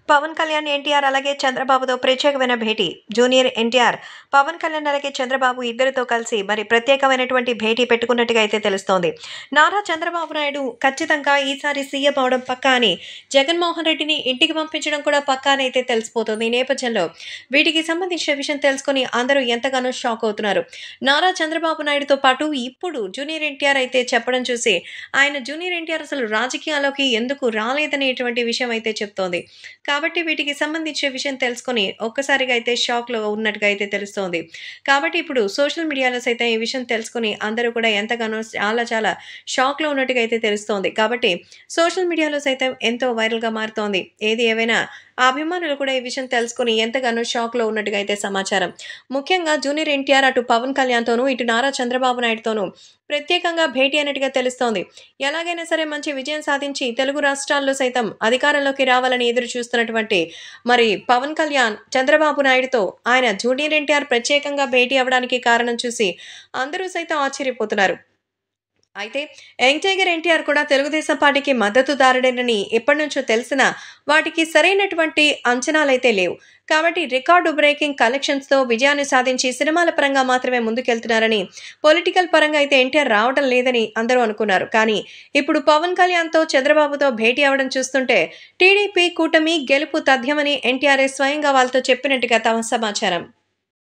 పవన్ కళ్యాణ్, ఎన్టీఆర్ అలాగే చంద్రబాబుతో ప్రత్యేకమైన భేటీ. జూనియర్ ఎన్టీఆర్, పవన్ కళ్యాణ్ అలాగే చంద్రబాబు ఇద్దరితో కలిసి మరి ప్రత్యేకమైనటువంటి భేటీ పెట్టుకున్నట్టుగా అయితే తెలుస్తోంది. నారా చంద్రబాబు నాయుడు ఖచ్చితంగా ఈసారి సీఎం అవడం పక్కా అని, జగన్మోహన్ రెడ్డిని ఇంటికి పంపించడం కూడా పక్కా అని అయితే తెలిసిపోతుంది. ఈ నేపథ్యంలో వీటికి సంబంధించిన విషయం తెలుసుకొని అందరూ ఎంతగానో షాక్ అవుతున్నారు. నారా చంద్రబాబు నాయుడుతో పాటు ఇప్పుడు జూనియర్ ఎన్టీఆర్ అయితే చెప్పడం చూసి జూనియర్ ఎన్టీఆర్ అసలు రాజకీయాల్లోకి ఎందుకు రాలేదనేటువంటి విషయం అయితే చెప్తోంది. కాబట్టి వీటికి సంబంధించిన విషయం తెలుసుకొని ఒక్కసారిగా అయితే షాక్‌లో ఉన్నట్టుగా అయితే తెలుస్తోంది. కాబట్టి ఇప్పుడు సోషల్ మీడియాలో సైతం ఈ విషయం తెలుసుకొని అందరూ కూడా ఎంతగానో చాలా షాక్‌లో ఉన్నట్టుగా అయితే తెలుస్తోంది. కాబట్టి సోషల్ మీడియాలో సైతం ఎంతో వైరల్‌గా మారుతోంది. ఏది ఏవైనా ఆ అభిమానులు కూడా ఈ విషయం తెలుసుకొని ఎంతగానో షాక్‌లో ఉన్నట్టుగా అయితే సమాచారం. ముఖ్యంగా జూనియర్ ఎన్టీఆర్ అటు పవన్ కళ్యాణ్‌తోనూ, ఇటు నారా చంద్రబాబు నాయుడుతోనూ ప్రత్యేకంగా భేటీ అయినట్టుగా తెలుస్తోంది. ఎలాగైనా సరే మంచి విజయం సాధించి తెలుగు రాష్ట్రాల్లో సైతం అధికారంలోకి రావాలని ఎదురు చూస్తున్నటువంటి పవన్ కళ్యాణ్, చంద్రబాబు నాయుడుతో జూనియర్ ఎన్టీఆర్ ప్రత్యేకంగా భేటీ అవ్వడానికి కారణం చూసి అందరూ సైతం ఆశ్చర్యపోతున్నారు. అయితే యంగ్ టైగర్ ఎన్టీఆర్ కూడా తెలుగుదేశం పార్టీకి మద్దతుదారుడేనని ఎప్పటినుంచో తెలిసినా వాటికి సరైనటువంటి అంచనాలైతే లేవు. కాబట్టి రికార్డు బ్రేకింగ్ కలెక్షన్స్‌తో విజయాన్ని సాధించి సినిమాల పరంగా మాత్రమే ముందుకెళ్తున్నారని, పొలిటికల్ పరంగా అయితే ఎన్టీఆర్ రావడం లేదని అందరూ అనుకున్నారు. కానీ ఇప్పుడు పవన్ కళ్యాణ్‌తో, చంద్రబాబుతో భేటీ అవ్వడం చూస్తుంటే టీడీపీ కూటమి గెలుపు తథ్యమని ఎన్టీఆరే స్వయంగా వాళ్ళతో చెప్పినట్టుగా సమాచారం.